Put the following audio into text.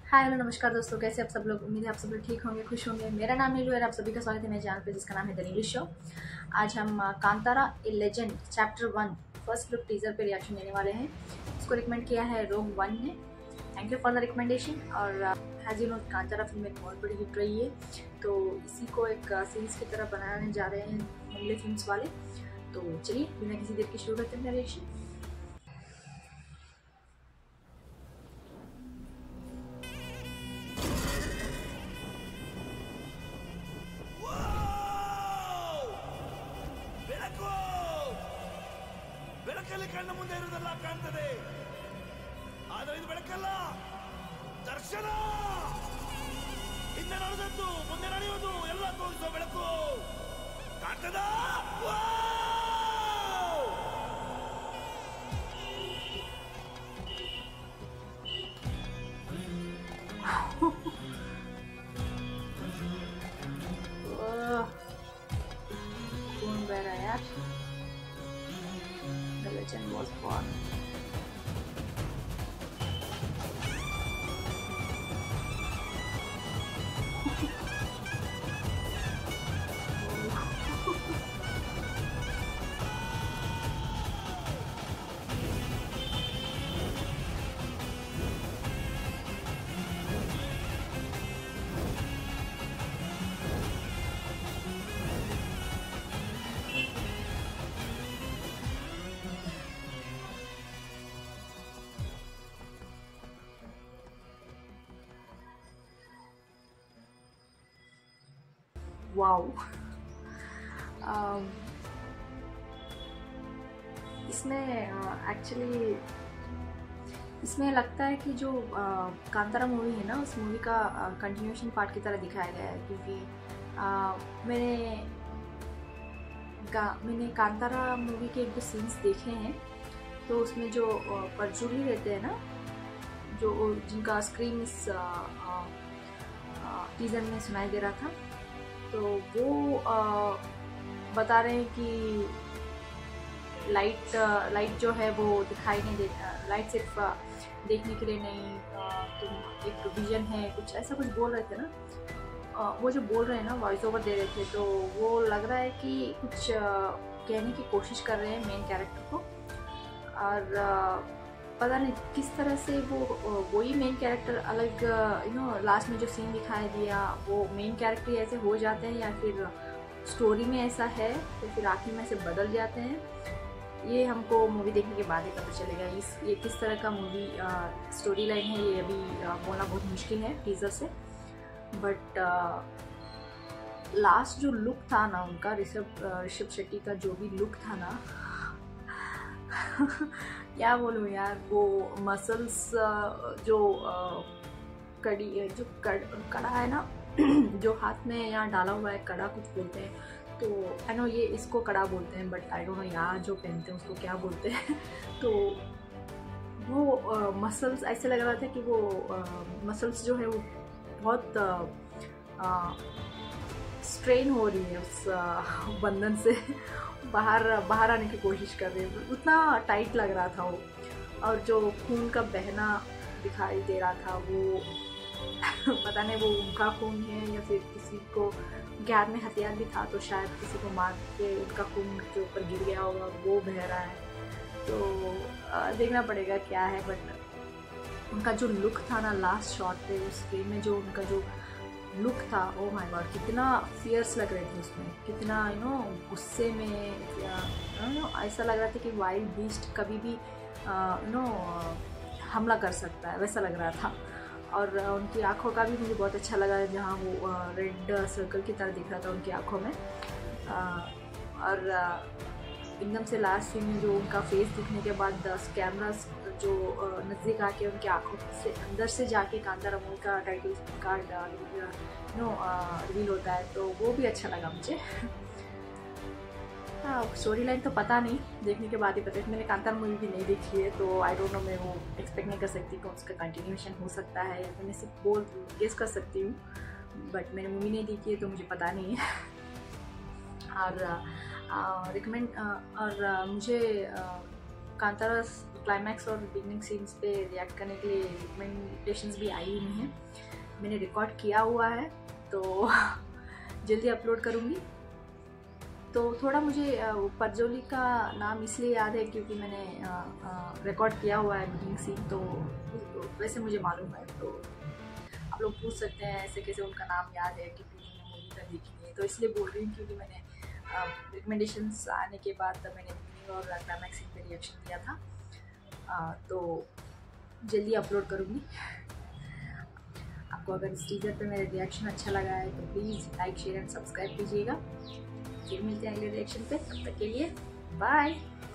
Hi hello नमस्कार दोस्तों, कैसे आप सब लोग। उम्मीद है आप सब लोग ठीक होंगे, खुश होंगे। मेरा नाम नीलू है और आप सभी का स्वागत है मेरे चैनल पे जिसका नाम है द नीलू शो। आज हम Kantara a legend chapter 1 first look teaser पे रिएक्शन देने वाले हैं। इसको रिकमेंड किया है रोग 1 ने। Thank you for the recommendation. और as you know Kantara film एक बहुत बड़ी हिट रही है, तो इसी को एक सीरीज़ की तरह बनाने जा रहे हैं मुंबई फिल्म्स वाले। तो चलिए बिना किसी देर के शुरू करते हैं मेरा रिएक्शन। ಬೆಳಕು ಬೆಳಕಲ್ಲಿ ಕಣ್ಣ ಮುಂದೆ ಇರುವುದೆಲ್ಲ ಕಾಣ್ತದೆ, ಆದರೆ ಇದು ಬೆಳಕಲ್ಲ, ದರ್ಶನ. ಹಿಂದೆ ನಡೆದದ್ದು ಮುಂದೆ ನಡೆಯುವುದು ಎಲ್ಲ ತೋರಿಸೋ ಬೆಳಕು ಕಾಣ್ತದ. कौन बह रहा है यार। The legend was born. Wow. इसमें एक्चुअली इसमें लगता है कि जो कांतारा मूवी है ना, उस मूवी का कंटिन्यूशन पार्ट की तरह दिखाया गया है। क्योंकि मैंने कांतारा मूवी के एक दो सीन्स देखे हैं, तो उसमें जो परचूली रहते हैं ना, जो जिनका स्क्रीन इस टीजर में सुनाई दे रहा था, तो वो बता रहे हैं कि लाइट जो है वो दिखाई नहीं देता, लाइट सिर्फ देखने के लिए नहीं, तुम एक विजन है, कुछ ऐसा कुछ बोल रहे थे ना। वो जो बोल रहे हैं ना, वॉइस ओवर दे रहे थे, तो वो लग रहा है कि कुछ कहने की कोशिश कर रहे हैं मेन कैरेक्टर को। और पता नहीं किस तरह से वही मेन कैरेक्टर अलग लास्ट में जो सीन दिखाई दिया वो मेन कैरेक्टर ऐसे हो जाते हैं, या फिर स्टोरी में ऐसा है तो फिर आखिर में ऐसे बदल जाते हैं। ये हमको मूवी देखने के बाद ही पता चलेगा। ये किस तरह का मूवी स्टोरी लाइन है, ये अभी बोलना बहुत मुश्किल है टीजर से। बट लास्ट जो लुक था ना उनका, ऋषभ शेट्टी का जो भी लुक था ना क्या बोलूँ यार, वो मसल्स जो कड़ा है ना जो हाथ में यहाँ डाला हुआ है, कड़ा कुछ बोलते हैं, तो आई नो ये इसको कड़ा बोलते हैं, बट आई डोंट नो यहाँ जो पहनते हैं उसको क्या बोलते हैं। तो वो मसल्स ऐसे लग रहा था कि वो मसल्स जो है वो बहुत स्ट्रेन हो रही है, उस बंधन से बाहर आने की कोशिश कर रही है, उतना टाइट लग रहा था वो। और जो खून का बहना दिखाई दे रहा था वो पता नहीं वो उनका खून है या फिर किसी को गैर में हथियार भी था, तो शायद किसी को मार के उनका खून के ऊपर गिर गया होगा, वो बह रहा है। तो देखना पड़ेगा क्या है। बट उनका जो लुक था ना लास्ट शॉट पे उस फ्रेम में, जो उनका जो लुक था, ओ माय गॉड, कितना फियर्स लग रहे थे उसमें, कितना गुस्से में, या ऐसा लग रहा था कि वाइल्ड बीस्ट कभी भी हमला कर सकता है, वैसा लग रहा था। और उनकी आंखों का भी मुझे बहुत अच्छा लगा, जहाँ वो रेड सर्कल की तरह दिख रहा था उनकी आंखों में। और एकदम से लास्ट सीन में जो उनका फेस दिखने के बाद कैमरा जो नज़दीक आके उनकी आंखों से अंदर से जाके कांतारा मूवी का टाइटल कार्ड रिवील होता है, तो वो भी अच्छा लगा मुझे। हाँ, स्टोरी लाइन तो पता नहीं, देखने के बाद ही पता है। मैंने कांतारा मूवी भी नहीं देखी है, तो आई डोंट नो, मैं वो एक्सपेक्ट नहीं कर सकती कि उसका कंटिन्यूशन हो सकता है, या मैं सिर्फ गेस कर सकती हूँ। बट मैंने मूवी नहीं देखी है तो मुझे पता नहीं है। और रिकमेंड और मुझे कांतारा क्लाइमैक्स और बिगनिंग सीन्स पे रिएक्ट करने के लिए रिकमेंडेशंस भी आई हुई हैं। मैंने रिकॉर्ड किया हुआ है तो जल्दी अपलोड करूँगी। तो थोड़ा मुझे परजोली का नाम इसलिए याद है क्योंकि मैंने रिकॉर्ड किया हुआ है बिगनिंग सीन, तो वैसे मुझे मालूम है। तो आप लोग पूछ सकते हैं ऐसे कैसे उनका नाम याद है क्योंकि मैंने मूवी का देखी है, तो इसलिए बोल रही हूँ क्योंकि मैंने रिकमेंडेशंस आने के बाद मैंने बिगनिंग और क्लाइमैक्स सीन पे रिएक्शन दिया था। तो जल्दी अपलोड करूँगी। आपको अगर इस टीजर पे मेरा रिएक्शन अच्छा लगा है तो please like share and subscribe कीजिएगा। फिर मिलते हैं अगले रिएक्शन पे, तब तक के लिए बाय।